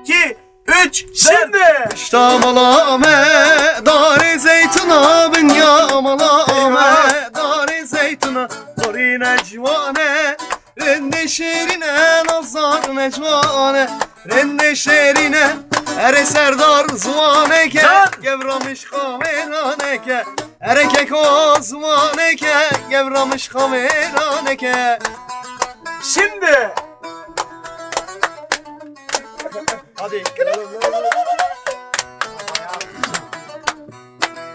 2, 3, şimdi. İştamalame dar zeytuna bin yamalame dar zeytuna Dori necvane rende şerine nazar necvane Rende şerine ere serdar zvaneke Gevramış kameraneke Erekek o zvaneke Gevramış kameraneke Şimdi. Hadi.